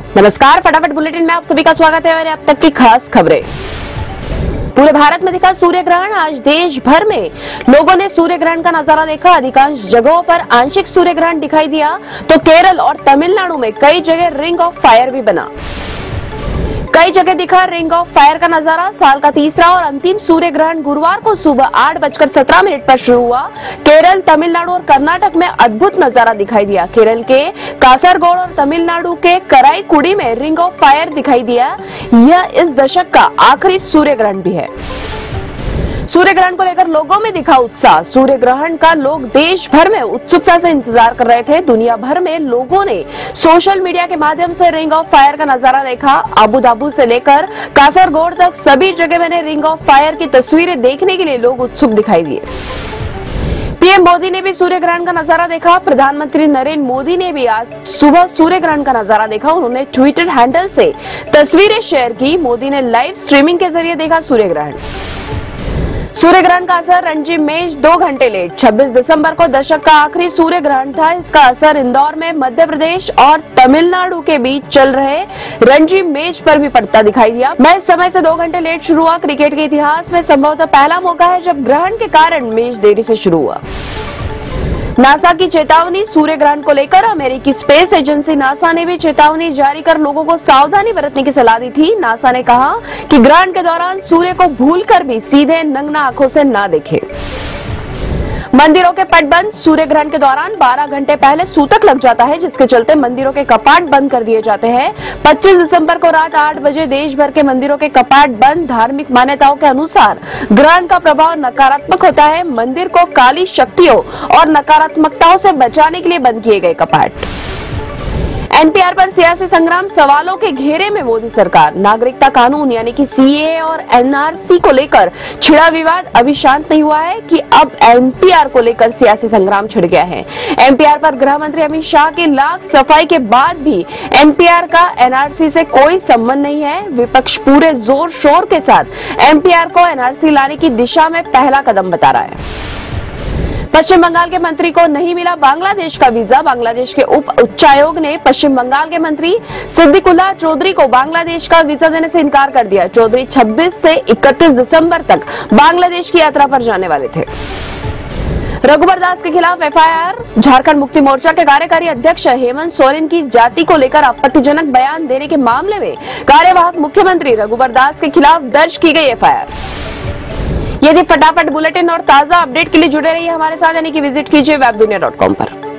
नमस्कार, फटाफट बुलेटिन में आप सभी का स्वागत है और अब तक की खास खबरें। पूरे भारत में दिखा सूर्य ग्रहण। आज देश भर में लोगों ने सूर्य ग्रहण का नजारा देखा। अधिकांश जगहों पर आंशिक सूर्य ग्रहण दिखाई दिया तो केरल और तमिलनाडु में कई जगह रिंग ऑफ फायर भी बना। कई जगह दिखा रिंग ऑफ फायर का नजारा। साल का तीसरा और अंतिम सूर्य ग्रहण गुरुवार को सुबह 8:17 पर शुरू हुआ। केरल, तमिलनाडु और कर्नाटक में अद्भुत नजारा दिखाई दिया। केरल के कासरगोड और तमिलनाडु के कराईकुडी में रिंग ऑफ फायर दिखाई दिया। यह इस दशक का आखिरी सूर्य ग्रहण भी है। सूर्य ग्रहण को लेकर लोगों में दिखा उत्साह। सूर्य ग्रहण का लोग देश भर में उत्सुकता से इंतजार कर रहे थे। दुनिया भर में लोगों ने सोशल मीडिया के माध्यम से रिंग ऑफ फायर का नजारा देखा। अबू धाबी से लेकर कासरगोड तक सभी जगह मैंने रिंग ऑफ फायर की तस्वीरें देखने के लिए लोग उत्सुक दिखाई दिए। पीएम मोदी ने भी सूर्य ग्रहण का नजारा देखा। प्रधानमंत्री नरेंद्र मोदी ने भी आज सुबह सूर्य ग्रहण का नजारा देखा। उन्होंने ट्विटर हैंडल से तस्वीरें शेयर की। मोदी ने लाइव स्ट्रीमिंग के जरिए देखा सूर्य ग्रहण। सूर्य ग्रहण का असर रणजी मेष 2 घंटे लेट। 26 दिसंबर को दशक का आखिरी सूर्य ग्रहण था। इसका असर इंदौर में मध्य प्रदेश और तमिलनाडु के बीच चल रहे रणजी मेष पर भी पड़ता दिखाई दिया। मैच समय से 2 घंटे लेट शुरू हुआ। क्रिकेट के इतिहास में संभवतः पहला मौका है जब ग्रहण के कारण मैच देरी से शुरू हुआ। नासा की चेतावनी। सूर्य ग्रहण को लेकर अमेरिकी स्पेस एजेंसी नासा ने भी चेतावनी जारी कर लोगों को सावधानी बरतने की सलाह दी थी। नासा ने कहा कि ग्रहण के दौरान सूर्य को भूलकर भी सीधे नंगना आंखों से ना देखें। मंदिरों के पट बंद। सूर्य ग्रहण के दौरान 12 घंटे पहले सूतक लग जाता है, जिसके चलते मंदिरों के कपाट बंद कर दिए जाते हैं। 25 दिसंबर को रात 8 बजे देश भर के मंदिरों के कपाट बंद। धार्मिक मान्यताओं के अनुसार ग्रहण का प्रभाव नकारात्मक होता है। मंदिर को काली शक्तियों और नकारात्मकताओं से बचाने के लिए बंद किए गए कपाट। एनपीआर पर सियासी संग्राम। सवालों के घेरे में मोदी सरकार। नागरिकता कानून यानी कि सीएए और एनआरसी को लेकर छिड़ा विवाद अभी शांत नहीं हुआ है कि अब एनपीआर को लेकर सियासी संग्राम छिड़ गया है। एनपीआर पर गृह मंत्री अमित शाह की लाख सफाई के बाद भी एनपीआर का एनआरसी से कोई संबंध नहीं है। विपक्ष पूरे जोर शोर के साथ एनपीआर को एनआरसी लाने की दिशा में पहला कदम बता रहा है। पश्चिम बंगाल के मंत्री को नहीं मिला बांग्लादेश का वीजा। बांग्लादेश के उप उच्चायोग ने पश्चिम बंगाल के मंत्री सिद्दीकुल्लाह चौधरी को बांग्लादेश का वीजा देने से इनकार कर दिया। चौधरी 26 से 31 दिसंबर तक बांग्लादेश की यात्रा पर जाने वाले थे। रघुबर दास के खिलाफ एफआईआर। झारखंड मुक्ति मोर्चा के कार्यकारी अध्यक्ष हेमंत सोरेन की जाति को लेकर आपत्तिजनक बयान देने के मामले में कार्यवाहक मुख्यमंत्री रघुबर दास के खिलाफ दर्ज की गई एफआईआर। यदि फटाफट बुलेटिन और ताजा अपडेट के लिए जुड़े रहिए हमारे साथ, यानी कि विजिट कीजिए webdunia.com पर।